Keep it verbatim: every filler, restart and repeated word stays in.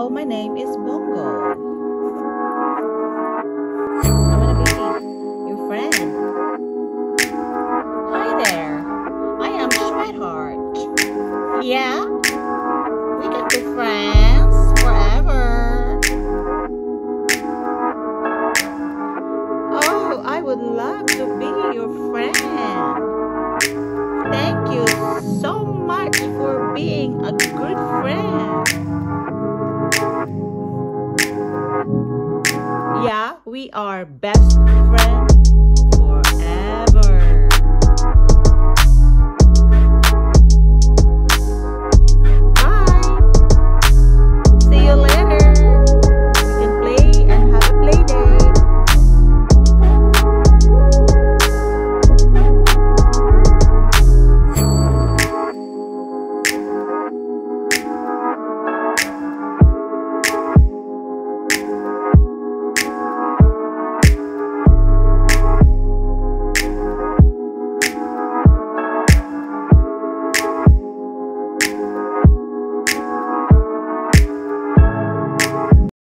Hello, my name is Bongo. I wanna be your friend. Hi there. I am Schweetheart. Yeah? We can be friends forever. Oh, I would love to be your friend. Thank you so much for being a good friend. Yeah, we are best friends.